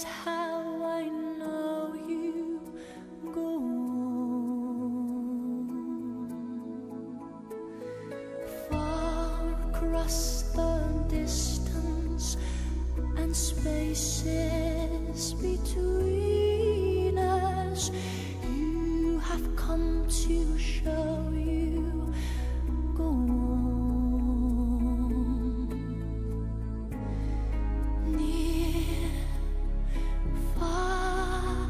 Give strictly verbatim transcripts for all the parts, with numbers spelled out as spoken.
how I know you go on. Far across the distance and spaces between us, you have come to show you go on. Near, far,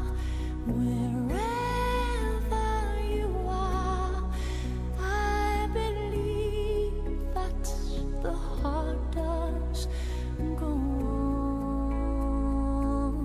wherever you are, I believe that the heart does go on.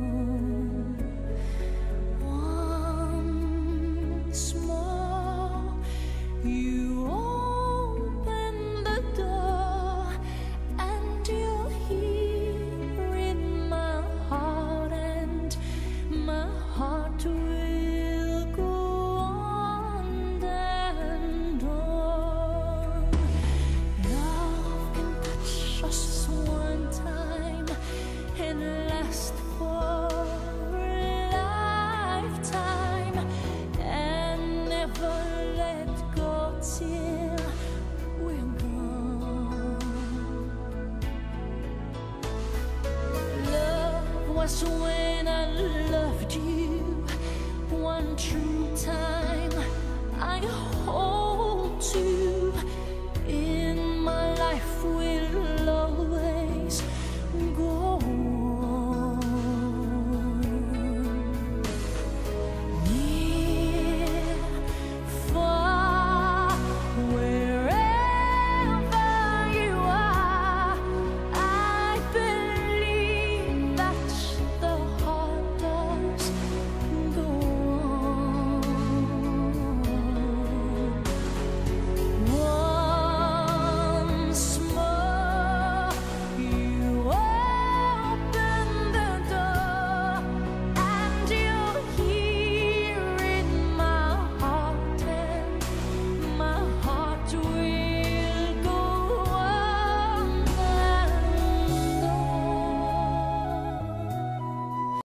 Once more, you open the door, and you're here in my heart, and my heart will go on and on. Love can touch us one time and last for a lifetime, and never let go till we're gone. Love was when I loved you one true time. I hope